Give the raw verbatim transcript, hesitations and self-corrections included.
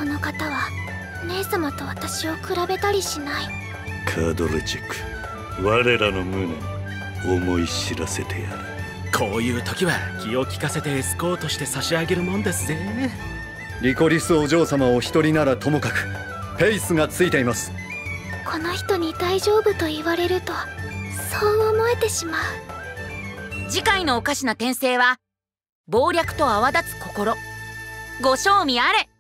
この方は姉様と私を比べたりしない。 カードレチェック、我らの胸に思い知らせてやる。 こういう時は気を利かせてエスコートして差し上げるもんですぜ。 リコリスお嬢様お一人ならともかくフェイスがついています。 この人に大丈夫と言われるとそう思えてしまう。 次回のおかしな転生は謀略と泡立つ心。ご賞味あれ。